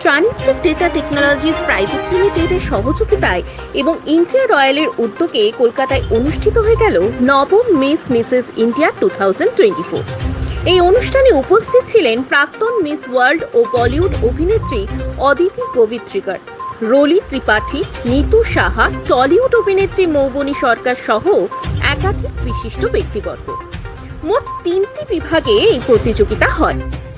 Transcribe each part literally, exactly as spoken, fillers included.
ট্রানিস্টিক data technologies private লিমিটেডের সহযোগিতায় এবং ইন্ডিয়া রয়্যালের উদ্যোগে কলকাতায় অনুষ্ঠিত হয়ে গেল নবম Miss Mrs India two thousand twenty four. এই অনুষ্ঠানে উপস্থিত ছিলেন প্রাক্তন মিস ওয়ার্ল্ড ও বলিউড অভিনেত্রী অদিতি গোবিত্রিকর, রোলি ত্রিপাঠী, নিতু সাহা, টলিউড অভিনেত্রী মৌবনী সরকার সহ একাধিক বিশিষ্ট ব্যক্তিবর্গ। মোট তিনটি বিভাগে এই প্রতিযোগিতা হয়।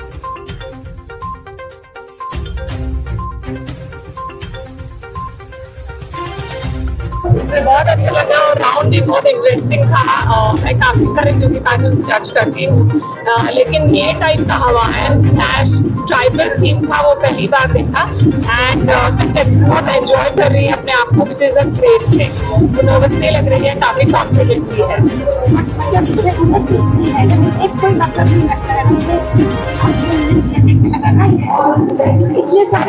बहुत अच्छा लगा और राउंड भी बहुत इंटरेस्टिंग था और मैं काफी सारे ब्यूटी पैटर्न जज करती हूँ, लेकिन ये टाइप का हवाईयन स्लैश ट्राइबल थीम था वो पहली बार देखा एंड मैं बहुत एंजॉय कर रही है अपने आप को, which is a great thing. तो नर्वस नहीं लग रही है, काफी कॉन्फिडेंट भी है। इतने सारे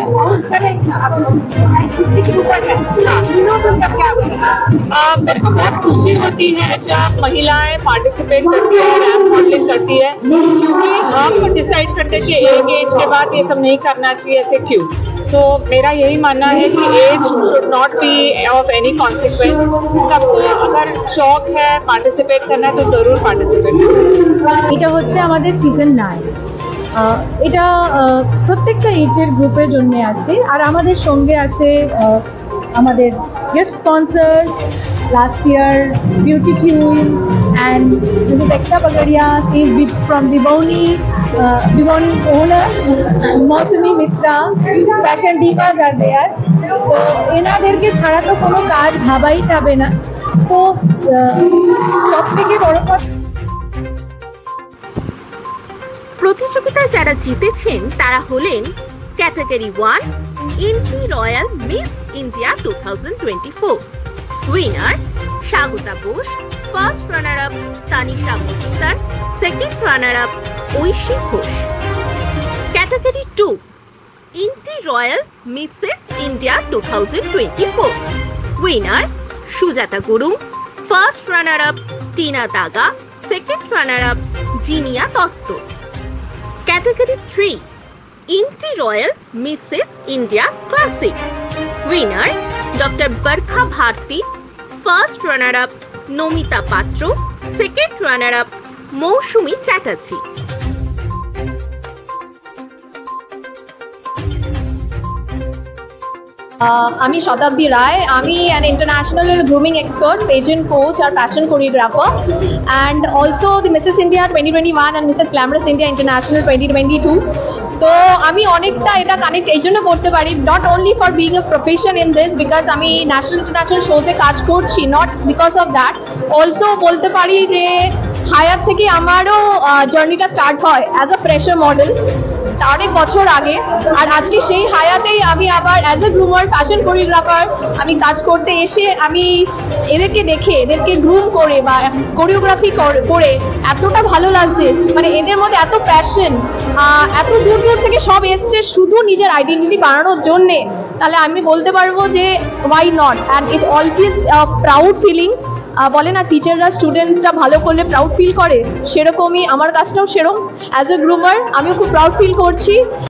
मेरे को बहुत खुशी होती है जब महिलाएं पार्टिसिपेट करती है, रैंप मॉडलिंग करती है, क्योंकि हम डिसाइड करते हैं कि एक एज के बाद ये सब नहीं करना चाहिए, ऐसे क्यों। तो मेरा यही मानना है कि age should not be of any consequence. सबको अगर शौक है पार्टिसिपेट करना है तो जरूर पार्टिसिपेट करें। এটা হচ্ছে আমাদের সিজন নাইন। এটা প্রত্যেকটা এজের গ্রুপের জন্য আছে, আর আমাদের সঙ্গে আছে আমাদের gift sponsors last year beauty queen and Missus Ekta Bagadia is from Vivoni, uh, Vivoni owner Mausami Mitra, fashion divas are there. তো এনাদেরকে ছাড়া তো কোনো কাজ ভাবাই যাবে না। তো সব থেকে বড় কথা, প্রতিযোগিতায় যারা জিতেছেন তারা হলেন category one Indie Royal Miss India two thousand twenty four winner Swagata Bose, first runner up Tanisha Majumdar, second runner up Oishi Ghosh. Category two Indie Royal Mrs India two thousand twenty four winner Sujata Gurung, first runner up Tina Daga, second runner up Jinia Dutta. Category three Indie Royal Mrs India classic winner doctor Barkha Bharati, first runner up Namita Patra, second runner up মৌসুমী চ্যাটার্জি। আমি শতাব্দী রায়, আমি an international grooming expert, pageant coach R fashion choreographer and also the Missus India twenty twenty-one and Missus Glamorous India International twenty twenty-two. তো আমি অনেকটা এটা connect এই জন্য করতে পারি, not only for being a profession in this, because আমি national international শোজে কাজ করছি, not because of that. Also বলতে পারি যে হায়ার থেকে আমারও জার্নিটা স্টার্ট হয় অ্যাজ আ ফ্রেশার মডেল অনেক বছর আগে, আর আজকে সেই হায়াতেই আমি আবার as a groomer fashion choreographer আমি কাজ করতে এসে আমি এদেরকে দেখে এদেরকে গ্রুম করে বা কোরিওগ্রাফি করে এতটা ভালো লাগছে, মানে এদের মধ্যে এত প্যাশন, এত দূর দূর থেকে সব এসছে শুধু নিজের আইডেন্টিটি বানানোর জন্যে, তাহলে আমি বলতে পারবো যে why not. And it always proud feeling. বলে না টিচাররা স্টুডেন্টসরা ভালো করলে প্রাউড ফিল করে, সেরকমই আমার কাজটাও সেরকম। অ্যাজ এ গ্রুমার আমিও খুব প্রাউড ফিল করছি।